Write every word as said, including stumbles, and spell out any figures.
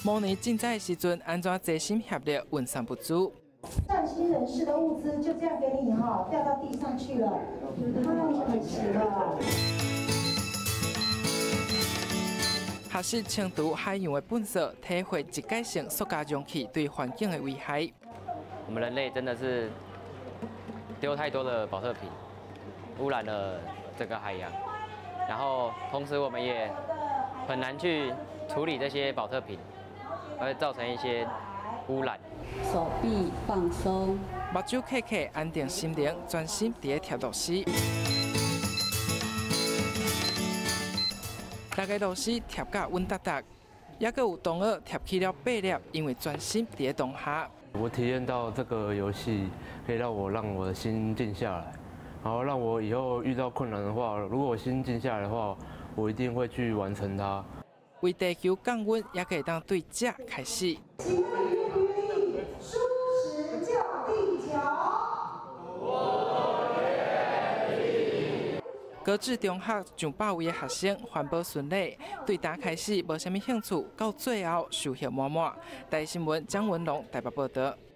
模拟竞赛时阵，安怎齐心协力，分散不足。 善心人士的物资就这样给你哈掉到地上去了，太可惜了。 学习清除海洋的垃圾，体会一改性塑胶容器对环境的危害。 我们人类真的是丢太多的保特瓶，污染了整个海洋。然后，同时我们也很难去处理这些保特瓶，而造成一些污染。 手臂放松， 目睭闭闭，安定心灵，专心伫咧贴螺丝。大家螺丝贴甲稳哒哒，也阁有同学贴起了八粒，因为专心伫咧当下。 我体验到这个游戏可以让我让我的心静下来，然后让我以后遇到困难的话，如果我心静下来的话，我一定会去完成它。 为地球降温，也可以当对这开始。 请问愿不愿意舒适救地球？ 我愿意。高职中学上百位的学生环保顺利，对打开始无啥物兴趣，到最后收获满满。台新闻张文龙台北报道。